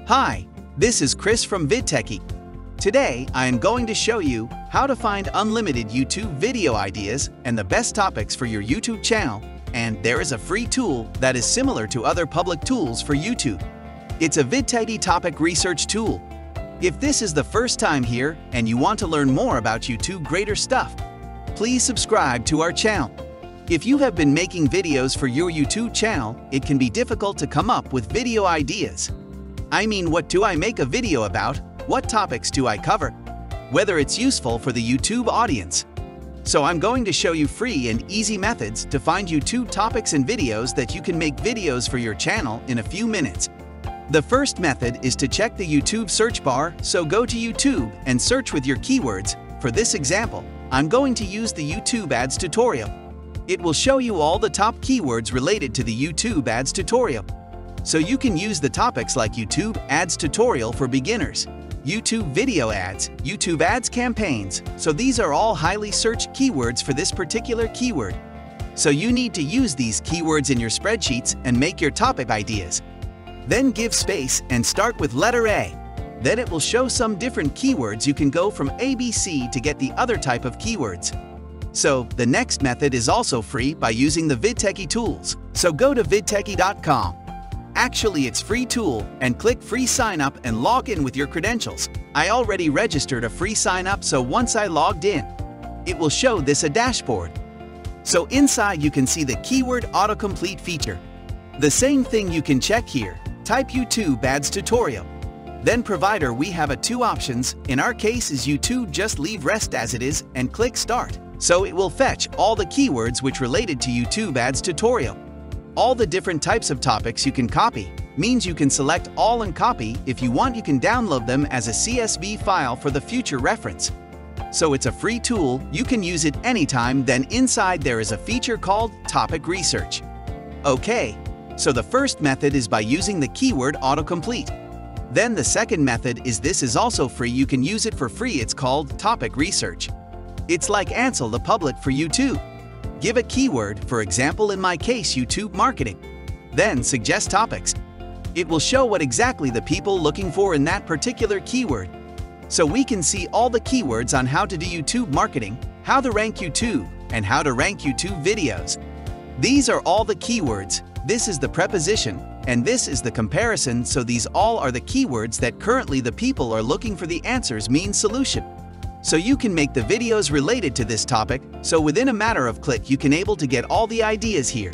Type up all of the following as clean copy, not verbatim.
Hi, this is Chris from VidTechy. Today, I am going to show you how to find unlimited YouTube video ideas and the best topics for your YouTube channel, and there is a free tool that is similar to other public tools for YouTube. It's a VidTechy topic research tool. If this is the first time here and you want to learn more about YouTube greater stuff, please subscribe to our channel. If you have been making videos for your YouTube channel, it can be difficult to come up with video ideas. I mean, what do I make a video about? What topics do I cover? Whether it's useful for the YouTube audience. So I'm going to show you free and easy methods to find YouTube topics and videos that you can make videos for your channel in a few minutes. The first method is to check the YouTube search bar, so go to YouTube and search with your keywords. For this example, I'm going to use the YouTube ads tutorial. It will show you all the top keywords related to the YouTube ads tutorial. So you can use the topics like YouTube ads tutorial for beginners, YouTube video ads, YouTube ads campaigns. So these are all highly searched keywords for this particular keyword. So you need to use these keywords in your spreadsheets and make your topic ideas. Then give space and start with letter A. Then it will show some different keywords. You can go from ABC to get the other type of keywords. So the next method is also free by using the VidTechy tools. So go to vidtechy.com. Actually, it's free tool, and click free sign up and log in with your credentials. I already registered a free sign up, so once I logged in, it will show this a dashboard. So inside you can see the keyword autocomplete feature. The same thing you can check here. Type YouTube ads tutorial. Then provider, we have two options. In our case is YouTube, just leave rest as it is and click start. So it will fetch all the keywords which related to YouTube ads tutorial. All the different types of topics you can copy, means you can select all and copy. If you want, you can download them as a CSV file for the future reference. So it's a free tool, you can use it anytime. Then inside there is a feature called topic research. Okay, so the first method is by using the keyword autocomplete. Then the second method is this is also free, you can use it for free, it's called topic research. It's like Ansel the Public for YouTube. Give a keyword, for example in my case YouTube marketing. Then suggest topics. It will show what exactly the people looking for in that particular keyword. So we can see all the keywords on how to do YouTube marketing, how to rank YouTube, and how to rank YouTube videos. These are all the keywords, this is the preposition, and this is the comparison. So these all are the keywords that currently the people are looking for. The answers mean solution. So you can make the videos related to this topic, so within a matter of click you can able to get all the ideas here.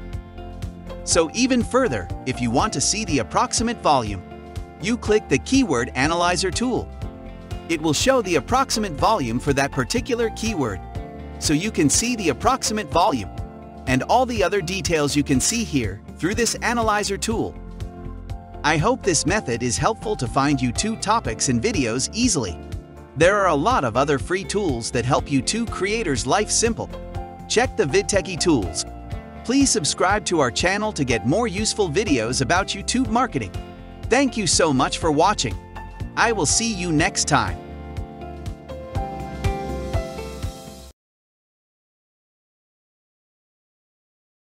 So even further, if you want to see the approximate volume, you click the keyword analyzer tool. It will show the approximate volume for that particular keyword. So you can see the approximate volume and all the other details you can see here through this analyzer tool. I hope this method is helpful to find YouTube topics and videos easily. There are a lot of other free tools that help YouTube creators' life simple. Check the VidTechy tools. Please subscribe to our channel to get more useful videos about YouTube marketing. Thank you so much for watching. I will see you next time.